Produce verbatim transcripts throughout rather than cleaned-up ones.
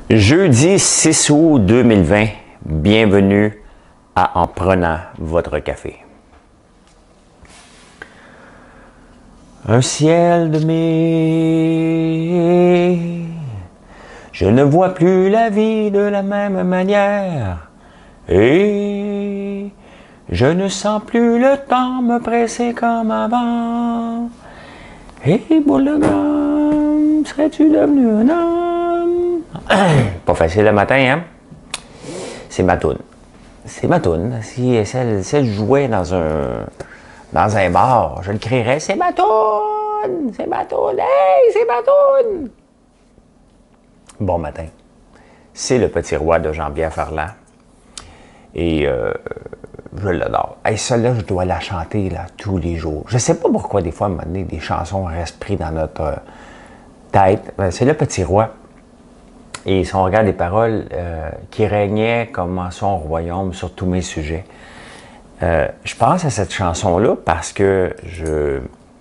Jeudi six août deux mille vingt, bienvenue à En prenant votre café. Un ciel de mai, je ne vois plus la vie de la même manière, et je ne sens plus le temps me presser comme avant. Et boule de gomme, serais-tu devenu un homme? Pas facile le matin, hein? C'est ma toune. C'est ma toune. Si, si, elle, si elle jouait dans un, dans un bar, je le crierais, c'est ma toune! C'est ma toune! Hey, c'est ma toune! Bon matin. C'est Le Petit Roi de Jean-Pierre Ferland. Et euh, je l'adore. Hey, celle-là, je dois la chanter là, tous les jours. Je ne sais pas pourquoi, des fois, à un moment donné, des chansons restent prises dans notre euh, tête. C'est Le Petit Roi. Et si on regarde les paroles, euh, qui régnait comme en son royaume sur tous mes sujets. Euh, je pense à cette chanson-là parce que je,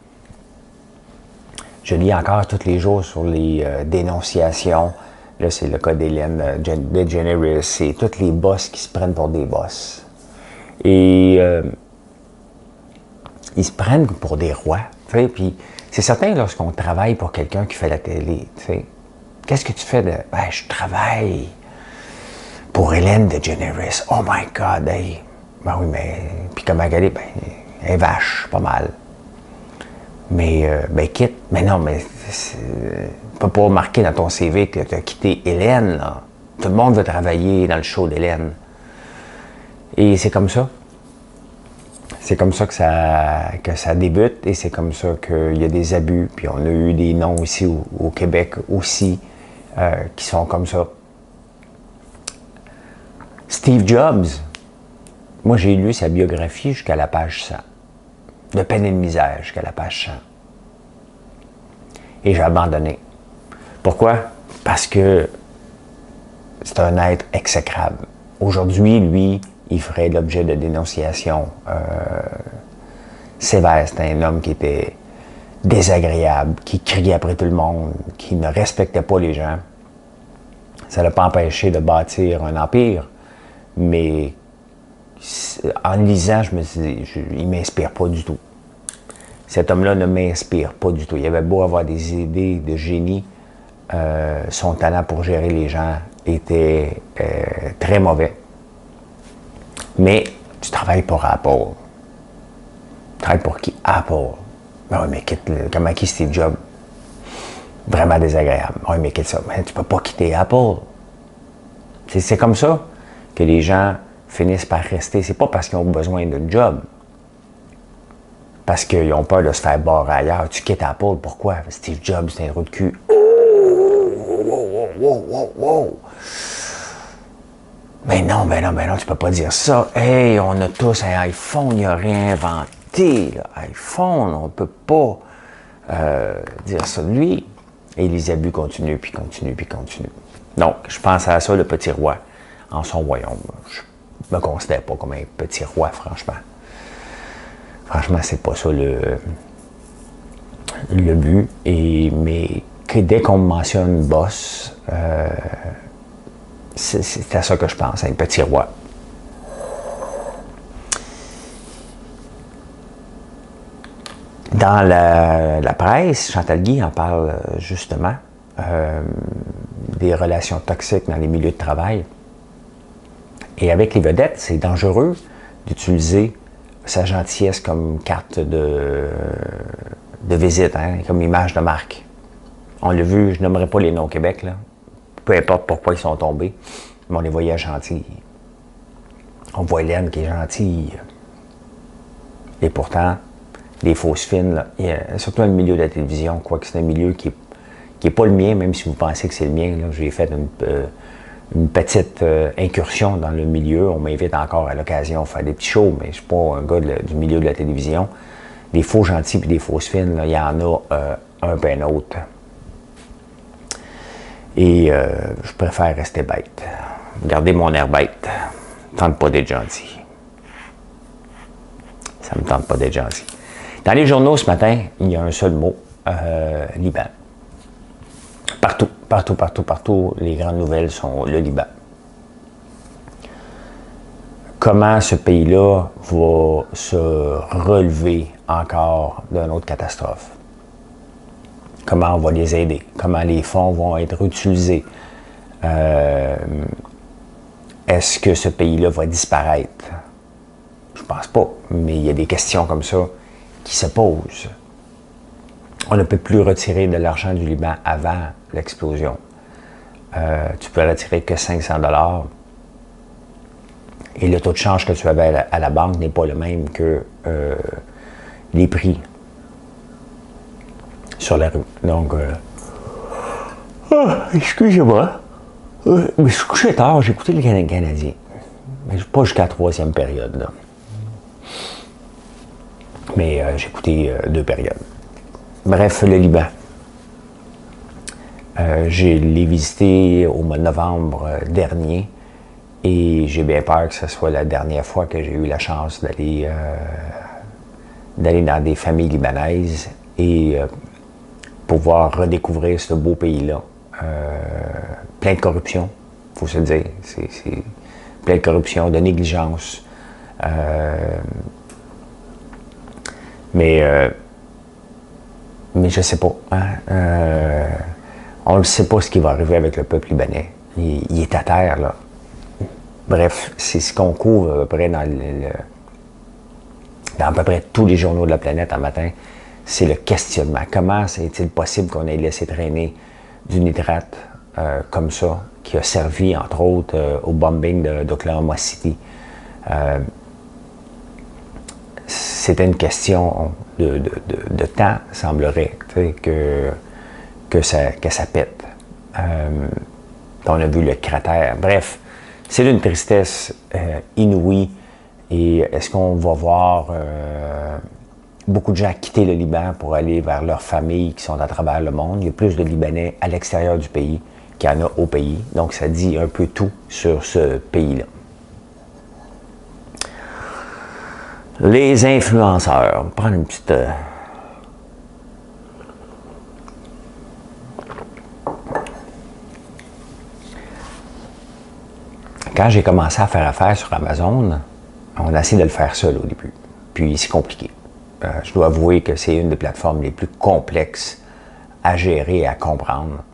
je lis encore tous les jours sur les euh, dénonciations. Là, c'est le cas d'Hélène euh, DeGeneres. C'est tous les boss qui se prennent pour des boss. Et euh, ils se prennent pour des rois. Puis c'est certain lorsqu'on travaille pour quelqu'un qui fait la télé, tu sais. Qu'est-ce que tu fais de... Ben, je travaille pour Hélène DeGeneres. Oh my God, hey. Ben oui, mais... Puis comment elle est? Ben, elle est vache, pas mal. Mais, euh, ben, quitte. Mais non, mais... Tu peux pas marquer dans ton C V que tu as quitté Hélène, là. Tout le monde veut travailler dans le show d'Hélène. Et c'est comme ça. C'est comme ça que ça, que ça débute et c'est comme ça qu'il y a des abus. Puis on a eu des noms ici au, au Québec aussi euh, qui sont comme ça. Steve Jobs, moi j'ai lu sa biographie jusqu'à la page cent. De peine et de misère jusqu'à la page cent. Et j'ai abandonné. Pourquoi? Parce que c'est un être exécrable. Aujourd'hui, lui, il ferait l'objet de dénonciations euh, sévères. C'était un homme qui était désagréable, qui criait après tout le monde, qui ne respectait pas les gens. Ça ne l'a pas empêché de bâtir un empire, mais en lisant, je me dis, je, il ne m'inspire pas du tout. Cet homme-là ne m'inspire pas du tout. Il avait beau avoir des idées de génie, euh, son talent pour gérer les gens était euh, très mauvais. Mais tu travailles pour Apple. Tu travailles pour qui? Apple. Ben oui, mais quitte le, comment qui Steve Jobs? Vraiment désagréable. Oui, mais quitte ça. Mais tu peux pas quitter Apple. C'est comme ça que les gens finissent par rester. C'est pas parce qu'ils ont besoin d'un job. Parce qu'ils ont peur de se faire barrer ailleurs. Tu quittes Apple, pourquoi? Steve Jobs, c'est un trou de cul. Oh, wow, wow, wow, wow. Mais non, ben non, ben non, tu peux pas dire ça. Hey, on a tous un iPhone, il a réinventé l'iPhone, on peut pas euh, dire ça de lui. Et les abus continuent, puis continuent, puis continuent. Donc, je pense à ça, le petit roi, en son royaume. Je me considère pas comme un petit roi, franchement. Franchement, c'est pas ça le, le but. Et, mais que dès qu'on me mentionne boss, euh, c'est à ça que je pense, un petit roi. Dans la, la presse, Chantal Guy en parle justement, euh, des relations toxiques dans les milieux de travail. Et avec les vedettes, c'est dangereux d'utiliser sa gentillesse comme carte de, de visite, hein, comme image de marque. On l'a vu, je nommerai pas les noms au Québec, là. Peu importe pourquoi ils sont tombés, mais on les voyait gentils. On voit Hélène qui est gentille. Et pourtant, les fausses fines, là, il y a, surtout dans le milieu de la télévision, quoique c'est un milieu qui n'est qui est pas le mien, même si vous pensez que c'est le mien. J'ai fait une, euh, une petite euh, incursion dans le milieu. On m'invite encore à l'occasion à faire des petits shows, mais je ne suis pas un gars de, du milieu de la télévision. Des faux gentils et des fausses fines, là, il y en a euh, un peu un autre. Et euh, je préfère rester bête. Garder mon air bête. Ça me tente pas d'être gentil. Ça me tente pas d'être gentil. Dans les journaux ce matin, il y a un seul mot, euh, Liban. Partout. partout, partout, partout, les grandes nouvelles sont le Liban. Comment ce pays-là va se relever encore d'une autre catastrophe? Comment on va les aider? Comment les fonds vont être utilisés? Euh, est-ce que ce pays-là va disparaître? Je pense pas, mais il y a des questions comme ça qui se posent. On ne peut plus retirer de l'argent du Liban avant l'explosion. Euh, tu peux retirer que cinq cents dollars et le taux de change que tu avais à la, à la banque n'est pas le même que euh, les prix sur la rue. Donc, euh, oh, excusez-moi, euh, mais je suis couché tard, j'ai écouté le Canadien, mais pas jusqu'à la troisième période, là. Mais euh, j'ai écouté euh, deux périodes. Bref, le Liban. Euh, je l'ai visité au mois de novembre euh, dernier et j'ai bien peur que ce soit la dernière fois que j'ai eu la chance d'aller euh, d'aller dans des familles libanaises et euh, pouvoir redécouvrir ce beau pays-là. Euh, plein de corruption, il faut se dire. C'est, c'est plein de corruption, de négligence. Euh, mais euh, mais je sais pas. Hein? Euh, on ne sait pas ce qui va arriver avec le peuple libanais. Il, il est à terre, là. Bref, c'est ce qu'on couvre à peu près dans, le, le, dans à peu près tous les journaux de la planète en matin. C'est le questionnement. Comment est-il possible qu'on ait laissé traîner du nitrate euh, comme ça, qui a servi, entre autres, euh, au bombing de, d'Oklahoma City? Euh, C'était une question de, de, de, de temps, semblerait, que, que, ça, que ça pète. Euh, on a vu le cratère. Bref, c'est d'une tristesse euh, inouïe. Et est-ce qu'on va voir euh, beaucoup de gens quitter le Liban pour aller vers leurs familles qui sont à travers le monde? Il y a plus de Libanais à l'extérieur du pays qu'il y en a au pays. Donc, ça dit un peu tout sur ce pays-là. Les influenceurs. On va prendre une petite... Euh... Quand j'ai commencé à faire affaire sur Amazon, on a essayé de le faire seul au début. Puis c'est compliqué. Euh, je dois avouer que c'est une des plateformes les plus complexes à gérer et à comprendre.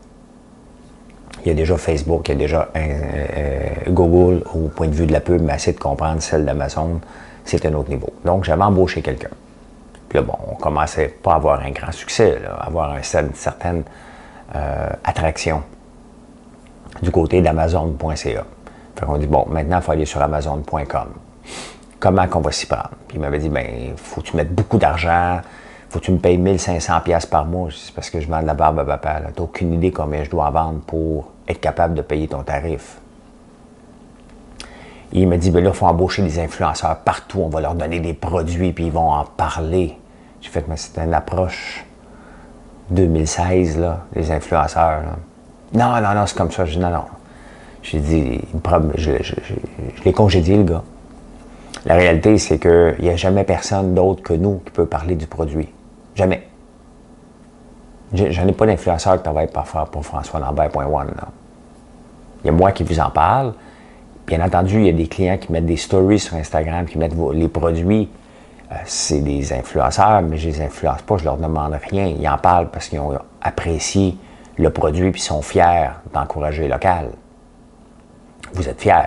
Il y a déjà Facebook, il y a déjà euh, Google au point de vue de la pub, mais essayer de comprendre celle d'Amazon, c'est un autre niveau. Donc, j'avais embauché quelqu'un. Puis là, bon, on commençait pas à avoir un grand succès, là, à avoir un, une certaine euh, attraction du côté d'Amazon point C A. Fait qu'on dit, bon, maintenant, il faut aller sur Amazon point com. Comment qu'on va s'y prendre? Puis il m'avait dit, ben, faut que tu mettes beaucoup d'argent, faut que tu me payes mille cinq cents dollars par mois. C'est parce que je vends de la barbe à papa. Tu n'as aucune idée combien je dois vendre pour être capable de payer ton tarif. Et il m'a dit, ben là, il faut embaucher des influenceurs partout, on va leur donner des produits, puis ils vont en parler. J'ai fait, mais c'était une approche deux mille seize, là, les influenceurs. Là. Non, non, non, c'est comme ça. Je dis, non, non. J'ai dit, je, je, je, je l'ai congédié, le gars. La réalité, c'est qu'il n'y a jamais personne d'autre que nous qui peut parler du produit. Jamais. J'en ai pas d'influenceur qui travaille parfois pour François Lambert point one. Là. Il y a moi qui vous en parle. Bien entendu, il y a des clients qui mettent des stories sur Instagram, qui mettent vos, les produits. Euh, c'est des influenceurs, mais je ne les influence pas, je leur demande rien. Ils en parlent parce qu'ils ont apprécié le produit et ils sont fiers d'encourager le local. Vous êtes fiers.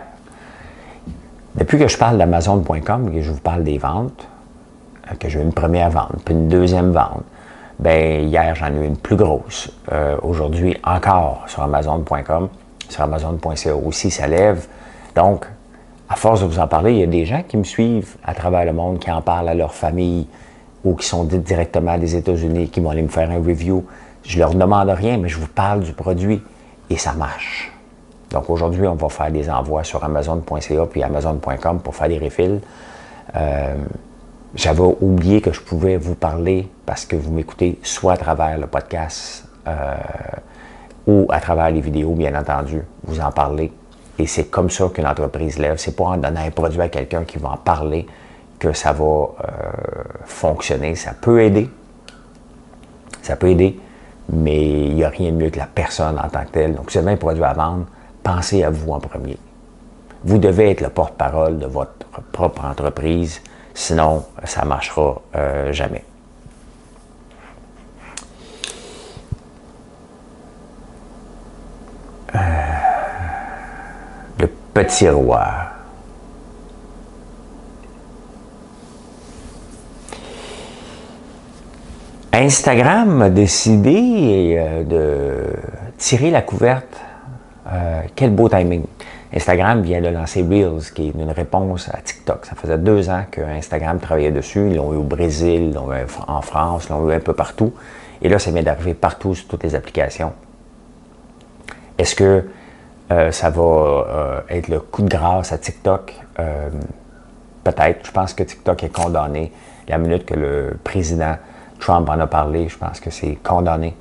Depuis que je parle d'Amazon point com, que je vous parle des ventes, que j'ai eu une première vente, puis une deuxième vente, bien, hier, j'en ai eu une plus grosse. Euh, aujourd'hui, encore sur Amazon point com, sur Amazon point C A aussi, ça lève. Donc, à force de vous en parler, il y a des gens qui me suivent à travers le monde, qui en parlent à leur famille ou qui sont directement des États-Unis, qui vont aller me faire un review. Je leur demande rien, mais je vous parle du produit et ça marche. Donc, aujourd'hui, on va faire des envois sur Amazon point C A puis Amazon point com pour faire des refills. Euh, J'avais oublié que je pouvais vous parler parce que vous m'écoutez soit à travers le podcast euh, ou à travers les vidéos, bien entendu. Vous en parlez. Et c'est comme ça qu'une entreprise lève. C'est pas en donnant un produit à quelqu'un qui va en parler que ça va euh, fonctionner. Ça peut aider. Ça peut aider, mais il n'y a rien de mieux que la personne en tant que telle. Donc, si vous avez un produit à vendre, pensez à vous en premier. Vous devez être le porte-parole de votre propre entreprise, sinon ça ne marchera euh, jamais. Euh, le petit roi. Instagram a décidé euh, de tirer la couverte. Euh, quel beau timing. Instagram vient de lancer Reels, qui est une réponse à TikTok. Ça faisait deux ans que Instagram travaillait dessus. Ils l'ont eu au Brésil, ils l'ont eu en France, ils l'ont eu un peu partout. Et là, ça vient d'arriver partout sur toutes les applications. Est-ce que euh, ça va euh, être le coup de grâce à TikTok? Euh, Peut-être. Je pense que TikTok est condamné. La minute que le président Trump en a parlé, je pense que c'est condamné.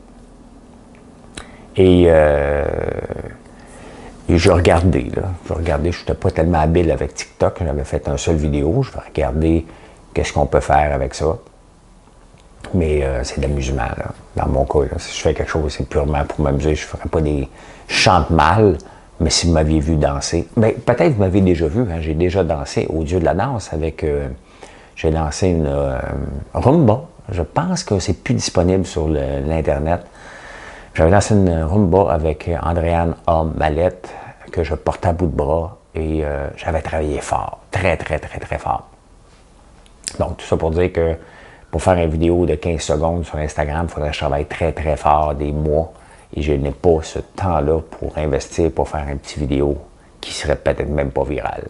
Et... Euh, Et je regardais, là. Je regardais, je n'étais pas tellement habile avec TikTok. J'avais fait un seul vidéo. Je vais regarder qu'est-ce qu'on peut faire avec ça. Mais euh, c'est de l'amusement, là. Dans mon cas, là, si je fais quelque chose, c'est purement pour m'amuser. Je ne ferais pas des... Je chante mal, mais si vous m'aviez vu danser... Ben, peut-être vous m'avez déjà vu. Hein, j'ai déjà dansé au Dieu de la danse avec... Euh, j'ai lancé une euh, rumba. Je pense que c'est plus disponible sur l'Internet. J'avais lancé une rumba avec Andréane A. Mallette, que je portais à bout de bras, et euh, j'avais travaillé fort, très, très, très, très fort. Donc, tout ça pour dire que pour faire une vidéo de quinze secondes sur Instagram, il faudrait que je travaille très, très fort, des mois, et je n'ai pas ce temps-là pour investir, pour faire une petite vidéo qui serait peut-être même pas virale.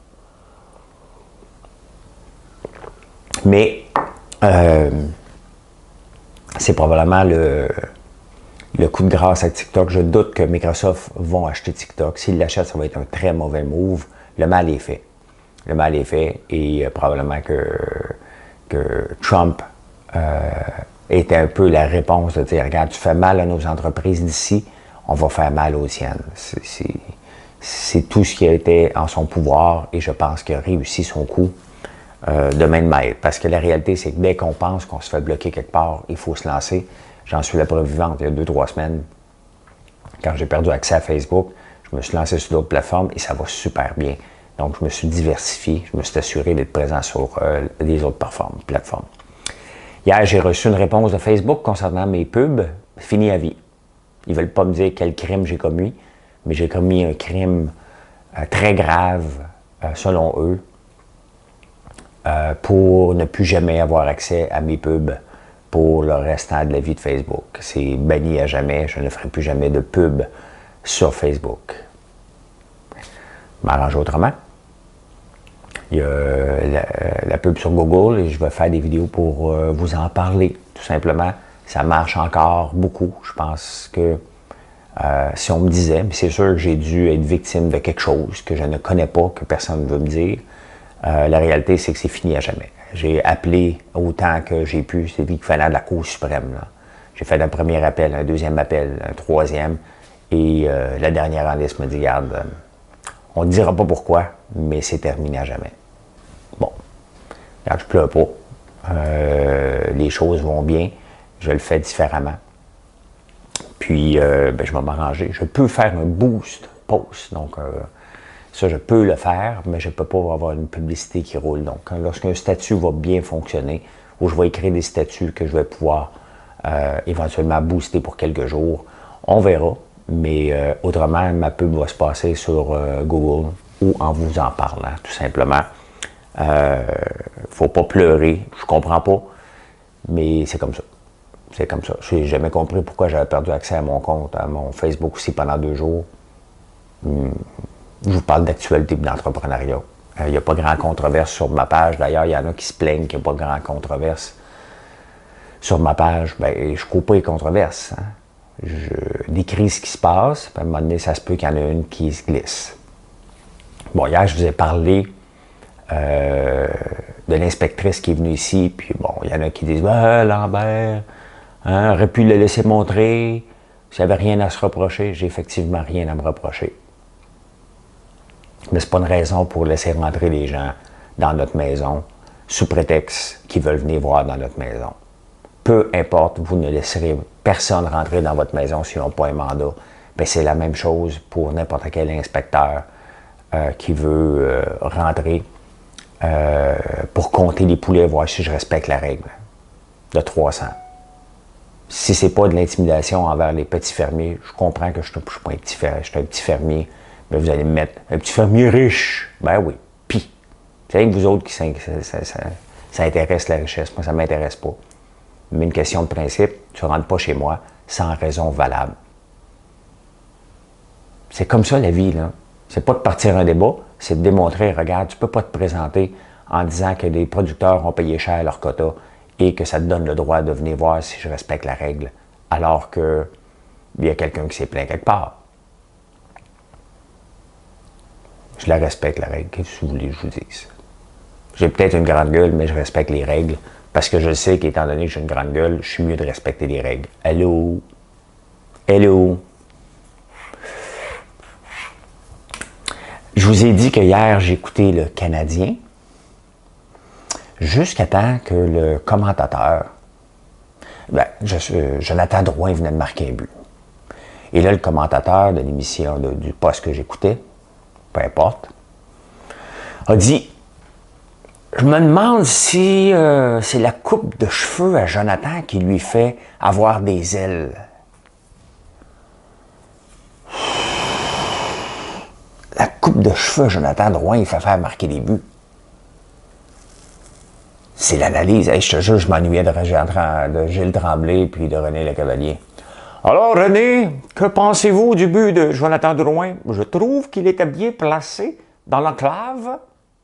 Mais, euh, c'est probablement le... Le coup de grâce à TikTok. Je doute que Microsoft vont acheter TikTok. S'ils l'achètent, ça va être un très mauvais move. Le mal est fait. Le mal est fait et euh, probablement que, que Trump euh, était un peu la réponse de dire, regarde, tu fais mal à nos entreprises d'ici, on va faire mal aux siennes. C'est tout ce qui a été en son pouvoir et je pense qu'il a réussi son coup euh, de main de maître. Parce que la réalité, c'est que dès qu'on pense qu'on se fait bloquer quelque part, il faut se lancer. J'en suis la preuve vivante. Il y a deux, trois semaines, quand j'ai perdu accès à Facebook, je me suis lancé sur d'autres plateformes et ça va super bien. Donc, je me suis diversifié. Je me suis assuré d'être présent sur euh, les autres plateformes. Hier, j'ai reçu une réponse de Facebook concernant mes pubs. Fini à vie. Ils ne veulent pas me dire quel crime j'ai commis, mais j'ai commis un crime euh, très grave, euh, selon eux, euh, pour ne plus jamais avoir accès à mes pubs pour le restant de la vie de Facebook. C'est banni à jamais. Je ne ferai plus jamais de pub sur Facebook. M'arrange autrement. Il y a la, la pub sur Google et je vais faire des vidéos pour euh, vous en parler, tout simplement. Ça marche encore beaucoup. Je pense que euh, si on me disait, mais c'est sûr que j'ai dû être victime de quelque chose que je ne connais pas, que personne ne veut me dire, euh, la réalité, c'est que c'est fini à jamais. J'ai appelé autant que j'ai pu, c'est l'équivalent de la Cour suprême. J'ai fait un premier appel, un deuxième appel, un troisième, et euh, la dernière en liste me dit, regarde, euh, on ne dira pas pourquoi, mais c'est terminé à jamais. Bon, regarde, je ne pleure pas. Euh, les choses vont bien, je le fais différemment. Puis, euh, ben, je vais m'arranger. Je peux faire un boost post, donc... Euh, ça, je peux le faire, mais je ne peux pas avoir une publicité qui roule. Donc, lorsqu'un statut va bien fonctionner, ou je vais écrire des statuts que je vais pouvoir euh, éventuellement booster pour quelques jours, on verra. Mais euh, autrement, ma pub va se passer sur euh, Google ou en vous en parlant, tout simplement. Il euh, ne faut pas pleurer, je comprends pas, mais c'est comme ça. C'est comme ça. Je n'ai jamais compris pourquoi j'avais perdu accès à mon compte, à mon Facebook aussi pendant deux jours. Hum. Je vous parle d'actualité et d'entrepreneuriat. Il euh, n'y a pas grand controverse sur ma page. D'ailleurs, il y en a qui se plaignent qu'il n'y a pas grand controverse sur ma page. Ben, je ne coupe pas les controverses. Hein. Je décris ce qui se passe. Puis à un moment donné, ça se peut qu'il y en ait une qui se glisse. Bon, hier, je vous ai parlé euh, de l'inspectrice qui est venue ici. Puis bon, il y en a qui disent ah, « Lambert, hein, aurait pu le laisser montrer. S'il n'y avait rien à se reprocher. » J'ai effectivement rien à me reprocher. Mais ce n'est pas une raison pour laisser rentrer les gens dans notre maison sous prétexte qu'ils veulent venir voir dans notre maison. peu importe, vous ne laisserez personne rentrer dans votre maison s'ils n'ont pas un mandat. Ben, c'est la même chose pour n'importe quel inspecteur euh, qui veut euh, rentrer euh, pour compter les poulets, voir si je respecte la règle de trois cents. Si c'est pas de l'intimidation envers les petits fermiers, je comprends que je ne suis pas un petit fermier, je suis un petit fermier, mais vous allez me mettre un petit fermier riche. Ben oui, pis. C'est rien que vous autres qui ça, ça, ça, ça intéresse la richesse. Moi, ça ne m'intéresse pas. Mais une question de principe, tu ne rentres pas chez moi sans raison valable. C'est comme ça la vie, là. C'est pas de partir un débat, c'est de démontrer, regarde, tu ne peux pas te présenter en disant que les producteurs ont payé cher leur quota et que ça te donne le droit de venir voir si je respecte la règle, alors qu'il y a quelqu'un qui s'est plaint quelque part. Je la respecte, la règle. Qu'est-ce que vous voulez que je vous dise? J'ai peut-être une grande gueule, mais je respecte les règles, parce que je sais qu'étant donné que j'ai une grande gueule, je suis mieux de respecter les règles. Allô? Hello? Je vous ai dit que hier, j'ai écouté le Canadien, jusqu'à temps que le commentateur, ben, je, euh, Jonathan Drouin venait de marquer un but. Et là, le commentateur de l'émission, du poste que j'écoutais, peu importe, a dit, je me demande si euh, c'est la coupe de cheveux à Jonathan qui lui fait avoir des ailes. La coupe de cheveux à Jonathan Drouin, il fait faire marquer des buts. C'est l'analyse. Hey, je te jure, je m'ennuyais de, de Gilles Tremblay puis de René Lecavalier. Alors, René, que pensez-vous du but de Jonathan Drouin? Je trouve qu'il était bien placé dans l'enclave.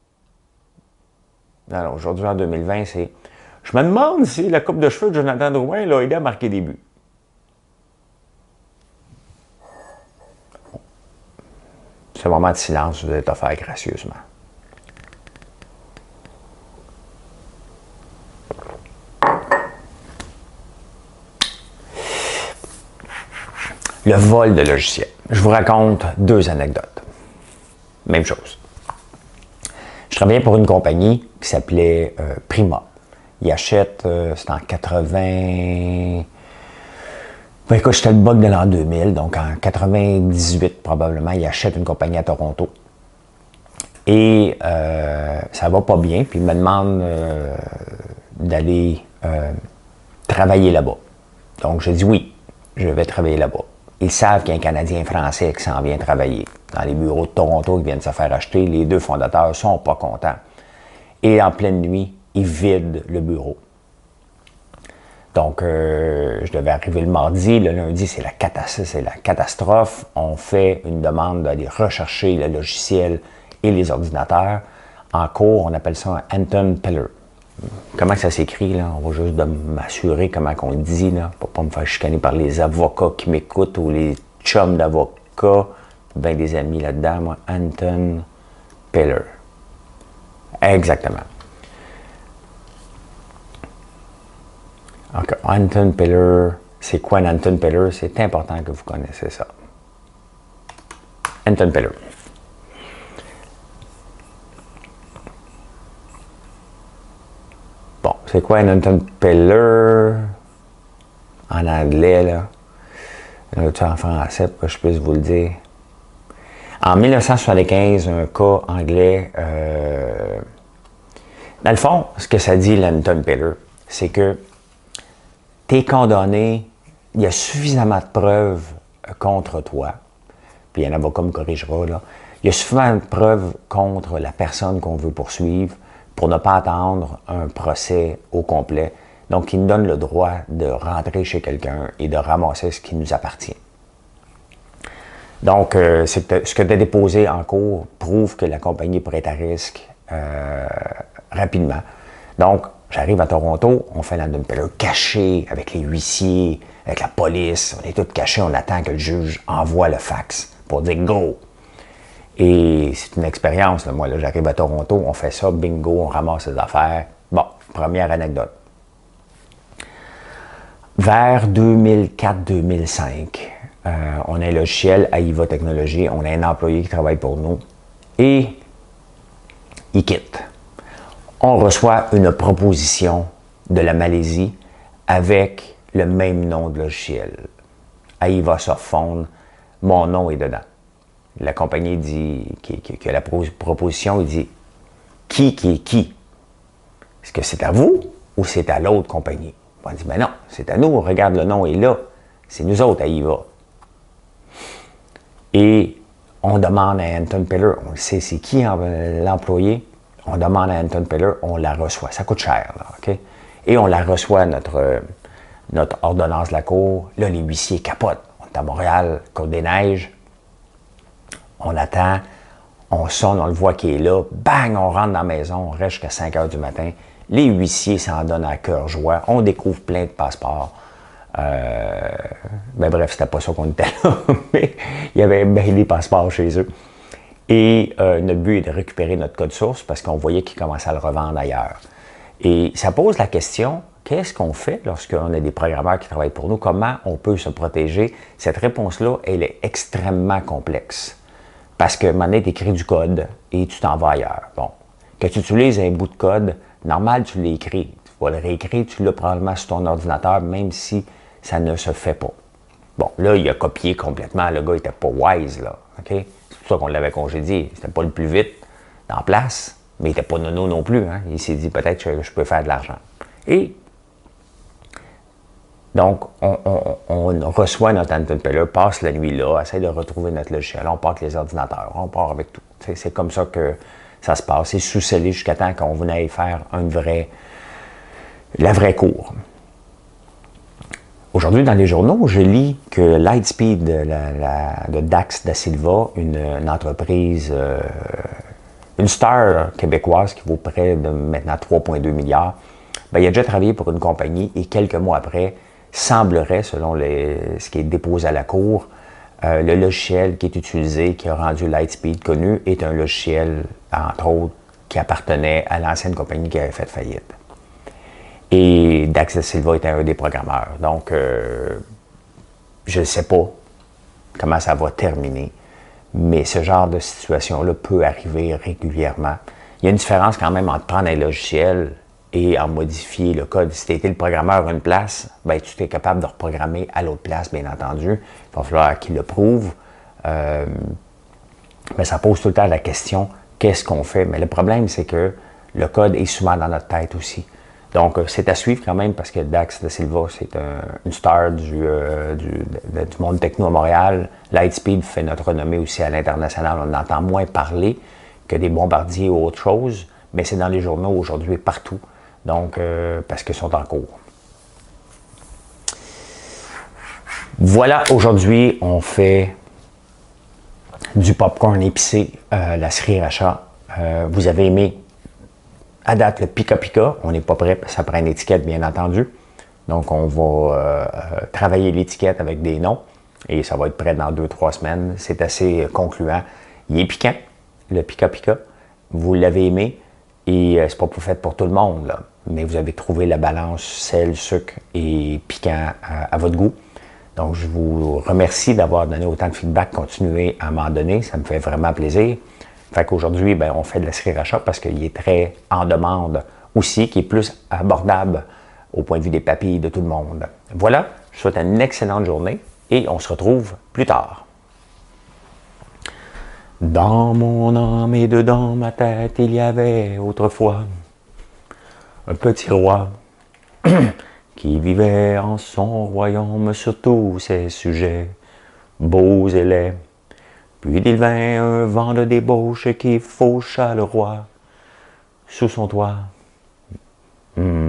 Non, aujourd'hui, en deux mille vingt, c'est... Je me demande si la coupe de cheveux de Jonathan Drouin l'a aidé à marquer des buts. Ce moment de silence vous est offert gracieusement. Le vol de logiciels. Je vous raconte deux anecdotes. Même chose. Je travaillais pour une compagnie qui s'appelait euh, Prima. Ils achètent, euh, c'est en quatre-vingts... Ben, écoute, j'étais le bug de l'an deux mille, donc en quatre-vingt-dix-huit probablement, ils achètent une compagnie à Toronto. Et euh, ça va pas bien, puis ils me demandent euh, d'aller euh, travailler là-bas. Donc, je dis oui, je vais travailler là-bas. Ils savent qu'il y a un Canadien français qui s'en vient travailler dans les bureaux de Toronto qui viennent se faire acheter. Les deux fondateurs ne sont pas contents. Et en pleine nuit, ils vident le bureau. Donc, euh, je devais arriver le mardi. Le lundi, c'est la, c'est la catastrophe. On fait une demande d'aller rechercher le logiciel et les ordinateurs. En cours, on appelle ça un Anton Peller. Comment ça s'écrit, là? On va juste m'assurer comment on le dit, là, pour pas me faire chicaner par les avocats qui m'écoutent ou les chums d'avocats. Ben des amis là-dedans, moi. Anton Peller. Exactement. Donc, Anton Peller, c'est quoi un Anton Peller? C'est important que vous connaissiez ça. Anton Peller. Bon, c'est quoi un Anton Peller en anglais, là? Là-dessus en français, pour que je puisse vous le dire. En mille neuf cent soixante-quinze, un cas anglais, euh, dans le fond, ce que ça dit, l'Anton Peller, c'est que tu es condamné, il y a suffisamment de preuves contre toi, puis un avocat me corrigera, là, il y a suffisamment de preuves contre la personne qu'on veut poursuivre pour ne pas attendre un procès au complet. Donc, il nous donne le droit de rentrer chez quelqu'un et de ramasser ce qui nous appartient. Donc, euh, ce que tu as déposé en cours prouve que la compagnie pourrait être à risque euh, rapidement. Donc, j'arrive à Toronto, on fait l'Anton Peller caché avec les huissiers, avec la police, on est tous cachés, on attend que le juge envoie le fax pour dire « go ». Et c'est une expérience, là. Moi, là, j'arrive à Toronto, on fait ça, bingo, on ramasse les affaires. Bon, première anecdote. Vers deux mille quatre deux mille cinq, euh, on a un logiciel AIVA Technologies, on a un employé qui travaille pour nous et il quitte. On reçoit une proposition de la Malaisie avec le même nom de logiciel. AIVA Softphone, mon nom est dedans. La compagnie dit, qui, qui, qui a la proposition, il dit qui qui est qui? Est-ce que c'est à vous ou c'est à l'autre compagnie? On dit, ben non, c'est à nous, regarde, le nom est là. C'est nous autres, AIVA. Et on demande à Anton Peller, on le sait, c'est qui l'employé? On demande à Anton Peller, on la reçoit. Ça coûte cher, là, OK? Et on la reçoit, notre, notre ordonnance de la cour. Là, les huissiers capotent. On est à Montréal, Côte-des-Neiges. On attend, on sonne, on le voit qui est là. Bang, on rentre dans la maison, on reste jusqu'à cinq heures du matin. Les huissiers s'en donnent à cœur joie. On découvre plein de passeports. Euh, ben bref, c'était pas ça qu'on était là, mais il y avait bien des passeports chez eux. Et euh, notre but est de récupérer notre code source parce qu'on voyait qu'ils commençaient à le revendre ailleurs. Et ça pose la question, qu'est-ce qu'on fait lorsqu'on a des programmeurs qui travaillent pour nous? Comment on peut se protéger? Cette réponse-là, elle est extrêmement complexe. Parce que, à un moment donné, tu écris du code et tu t'en vas ailleurs. Bon, que tu utilises un bout de code, normal, tu l'écris. Tu vas le réécrire, tu l'as probablement sur ton ordinateur, même si ça ne se fait pas. Bon, là, il a copié complètement. Le gars n'était pas wise, là. OK? C'est pour ça qu'on l'avait congédié. C'était pas le plus vite en place, mais il n'était pas nono non plus. Hein? Il s'est dit, peut-être que je peux faire de l'argent. Et donc, on, on, on reçoit notre Anton Peller, passe la nuit là, essaie de retrouver notre logiciel. On part avec les ordinateurs, on part avec tout. C'est comme ça que ça se passe. C'est sous-scellé jusqu'à temps qu'on venait faire un vrai, la vraie cour. Aujourd'hui, dans les journaux, je lis que Lightspeed la, la, de Dax da Silva, une, une entreprise, euh, une star québécoise qui vaut près de maintenant trois virgule deux milliards, ben, il a déjà travaillé pour une compagnie et quelques mois après, semblerait, selon les, ce qui est déposé à la cour, euh, le logiciel qui est utilisé, qui a rendu Lightspeed connu, est un logiciel, entre autres, qui appartenait à l'ancienne compagnie qui avait fait faillite. Et Dax da Silva était un des programmeurs. Donc, euh, je ne sais pas comment ça va terminer, mais ce genre de situation-là peut arriver régulièrement. Il y a une différence quand même entre prendre un logiciel et en modifier le code. Si tu étais le programmeur à une place, ben, tu es capable de reprogrammer à l'autre place, bien entendu. Il va falloir qu'il le prouve. Euh, mais ça pose tout le temps la question, qu'est-ce qu'on fait? Mais le problème, c'est que le code est souvent dans notre tête aussi. Donc, c'est à suivre quand même parce que Dax da Silva, c'est un, une star du, euh, du, de, du monde techno à Montréal. Lightspeed fait notre renommée aussi à l'international. On entend moins parler que des bombardiers ou autre chose, mais c'est dans les journaux aujourd'hui partout. Donc, euh, parce qu'ils sont en cours. Voilà, aujourd'hui, on fait du popcorn épicé, euh, la sriracha. Euh, vous avez aimé à date le Pika Pika. On n'est pas prêt, ça prend une étiquette, bien entendu. Donc, on va euh, travailler l'étiquette avec des noms et ça va être prêt dans deux, trois semaines. C'est assez concluant. Il est piquant, le Pika Pika. Vous l'avez aimé et euh, c'est pas pour fait pour tout le monde, là. Mais vous avez trouvé la balance sel, sucre et piquant à, à votre goût. Donc, je vous remercie d'avoir donné autant de feedback. Continuez à m'en donner, ça me fait vraiment plaisir. Fait qu'aujourd'hui, ben, on fait de la sriracha parce qu'il est très en demande aussi, qui est plus abordable au point de vue des papilles de tout le monde. Voilà, je vous souhaite une excellente journée et on se retrouve plus tard. Dans mon âme et dedans ma tête, il y avait autrefois un petit roi qui vivait en son royaume sur tous ses sujets, beaux et laids. Puis il vint un vent de débauche qui faucha le roi sous son toit. Mmh.